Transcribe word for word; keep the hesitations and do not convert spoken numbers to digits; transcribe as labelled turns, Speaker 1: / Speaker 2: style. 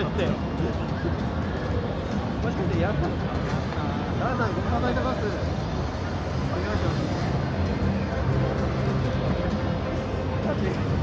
Speaker 1: って。もしかしてやったんですか？ダーさん、ごまかいたバス。お願いします。だって